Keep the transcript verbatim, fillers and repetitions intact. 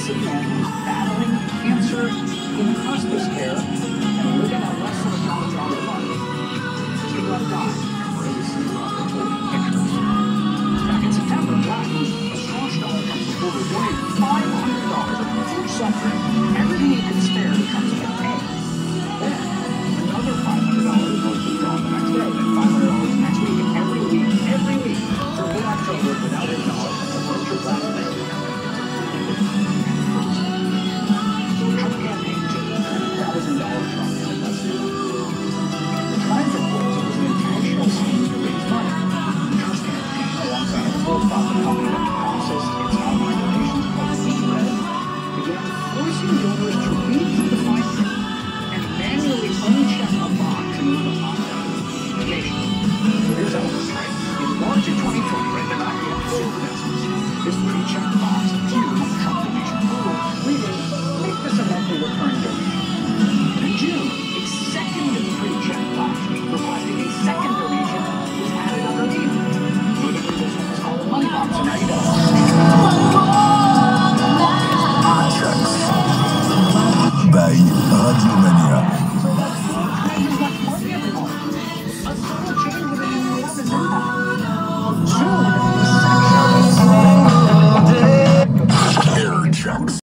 massive man who's battling cancer in hospice care and living on less than a dollar a month. He left dying. Back in September, Black was a staunch donor from supporters donated five hundred dollars of food suffering, everything he could spare to come to campaign. Then, another five hundred dollars was withdrawn the next day, then five hundred dollars next week, and every week, every week, for mid-October, without a dollar, to vote your Black thing. Trump campaigned to thirty thousand dollars Trump in invested. The Times reports it was an intentional scheme to raise money. Trump's campaign, alongside a for-profit company that processed its online donations called Red, began forcing donors to read through the fine print and manually uncheck a box in order to opt out of the donation. So here's how it was right. In March of twenty twenty, right, the not yet filled investments, this pre-checked box appeared on the Trump donation portal, reading, make this a monthly recurring donation. And in June, a second pre-checked box requesting a second donation was added underneath. Notably, this one was called a money box, and now you know. By Radio Mania. A subtle change within the enormous impact. Soon,